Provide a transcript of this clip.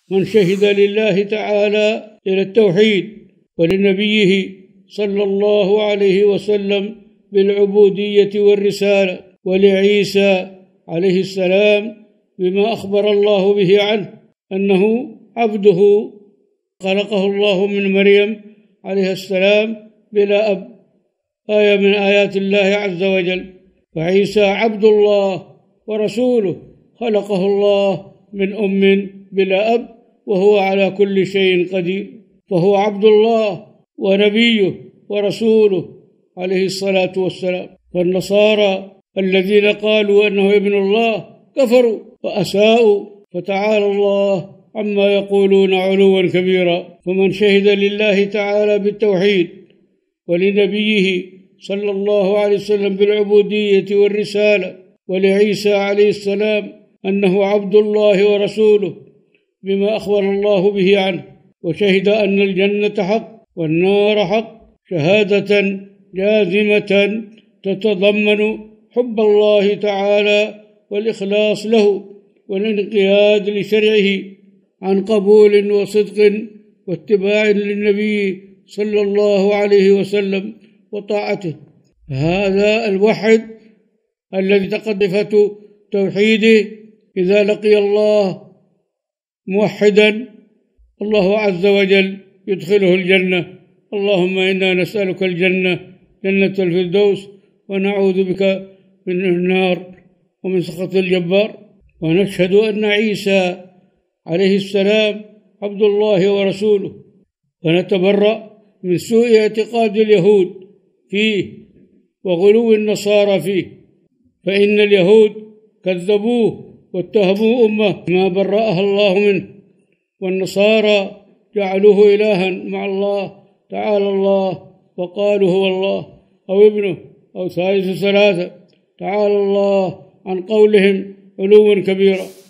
من شهد لله تعالى إلى التوحيد ولنبيه صلى الله عليه وسلم بالعبودية والرسالة، ولعيسى عليه السلام بما أخبر الله به عنه أنه عبده خلقه الله من مريم عليه السلام بلا أب، آية من آيات الله عز وجل. فعيسى عبد الله ورسوله خلقه الله من أم بلا أب وهو على كل شيء قدير، فهو عبد الله ونبيه ورسوله عليه الصلاة والسلام. فالنصارى الذين قالوا أنه ابن الله كفروا وأساءوا، فتعالى الله عما يقولون علوا كبيرا. فمن شهد لله تعالى بالتوحيد ولنبيه صلى الله عليه وسلم بالعبودية والرسالة، ولعيسى عليه السلام أنه عبد الله ورسوله بما أخبر الله به عنه، وشهد أن الجنة حق والنار حق شهادة جازمة تتضمن حب الله تعالى والإخلاص له والانقياد لشرعه عن قبول وصدق واتباع للنبي صلى الله عليه وسلم وطاعته. هذا الوحد الذي تقدفت توحيده إذا لقي الله موحدا الله عز وجل يدخله الجنة. اللهم إنا نسألك الجنة، جنة الفردوس، ونعوذ بك من النار ومن سخط الجبار. ونشهد أن عيسى عليه السلام عبد الله ورسوله، ونتبرأ من سوء اعتقاد اليهود فيه وغلو النصارى فيه، فإن اليهود كذبوه واتهموا أمة ما برأها الله منه، والنصارى جعلوه إلها مع الله تعالى الله، وقالوا هو الله أو ابنه أو ثالث ثلاثة، تعالى الله عن قولهم علوا كبيرا.